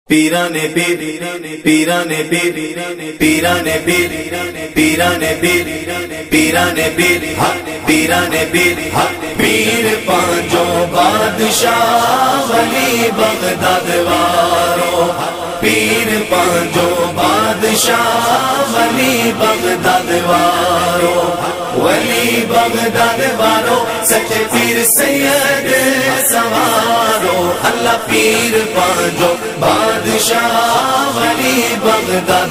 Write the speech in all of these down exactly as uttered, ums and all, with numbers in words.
پیرانے پیر پیرانے پیر پیرانے پیر پیرانے پیر پیرانے پیر پیرانے پیر پیر پانچوں بادشاہ ولی بغداد وارو پیر پانچوں بادشاہ ولی بغداد وارو ولی بغداد وارو سچے پیر سید سوارو اللہ پیر پانچوں بادشاہ ولی بغداد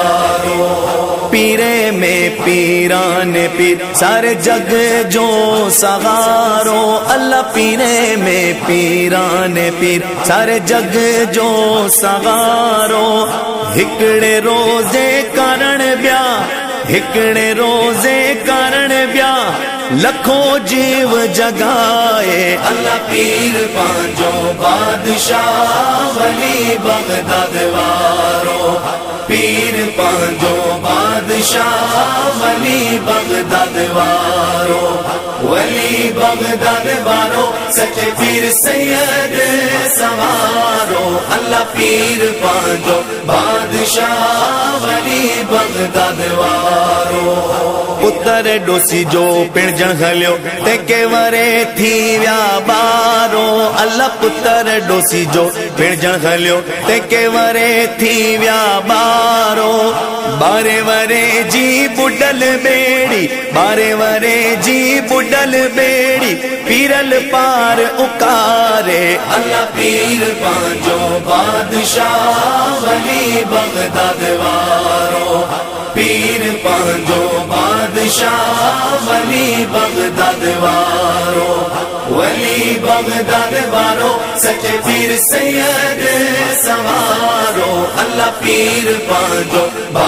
وارو پیرے میں پیران پیر سارے جگ جو سوارو اللہ پیرے میں پیران پیر سارے جگ جو سوارو ہکڑے روزے کرن بیا ہکڑے روزے کرن بیا لکھوں جیو جگائے اللہ پیر پانچوں بادشاہ ولی بغداد وارو پیر پانچوں بادشاہ ولی بغداد وارو ولی بغداد وارو سچے پیر سید سوارو اللہ پیر پانچوں بادشاہ ولی بغداد وارو پتر ڈوسی جو پڑ جن ہلیو تے کے ورے تھی ویا بارو اللہ پتر ڈوسی جو پڑ جن ہلیو تے کے ورے تھی ویا بارو بارے ورے جی بڈل بیڑی بارے ورے جی بڈل بیڑی پیرل پار اکارے اللہ پیر پانچوں بادشاہ ولی بغداد وارو پیر پانچوں بادشاہ ولی بغداد وارو ولی بغداد وارو سچے پیر سید سوارو اللہ پیر پانچوں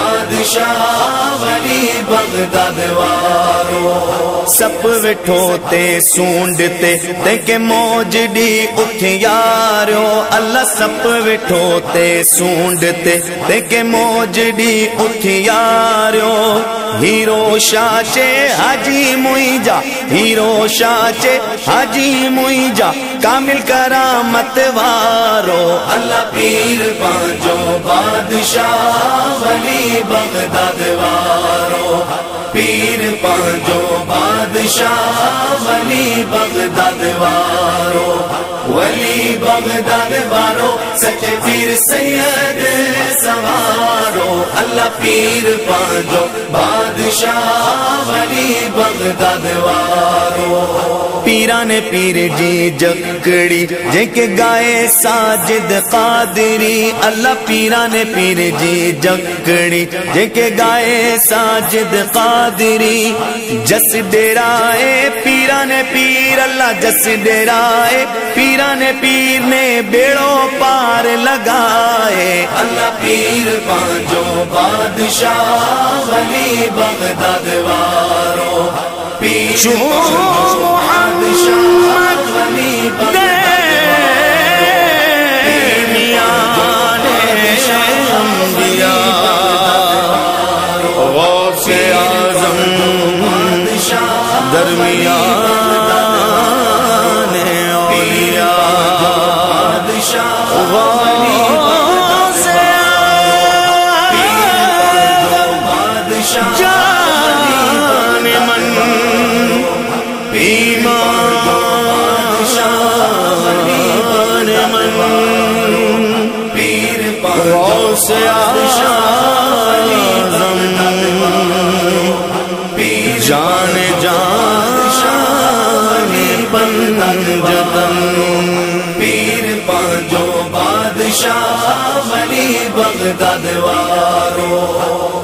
بادشاہ ولی بغداد وارو سپ وٹھو تے سونڈتے تے کے موج ڈی اٹھیارو اللہ سپ وٹھو تے سونڈتے تے کے موج ڈی اٹھیارو ہیرو شاچے حاجی موئیجا ہیرو شاچے حاجی موئیجا کامل کرامت وارو اللہ پیر پانچوں بادشاہ ولی بغداد وارو پیر پانچوں بادشاہ ولی بغداد وارو ولی بغداد وارو سچے پیر سید سوارو اللہ پیر پانچوں بادشاہ ولی بغداد وارو پیرانے پیر جی جکڑی جے کے گائے ساجد قادری اللہ پیرانے پیر جی جکڑی جے کے گائے ساجد قادری جس ڈیرائے پیرانے پیر اللہ جس ڈیرائے پیرانے پیر نے بیڑوں پار لگائے اللہ پیر پانچوں بادشاہ ولی بغداد وارو پیر محمد ولی بغداد میان انبیاء غوث اعظم درمیان اولیاء غوث جان من ایمان من پیر غوث اعظم جان جان پنجتن پیر پانچوں بادشاہ ولی بغداد وارو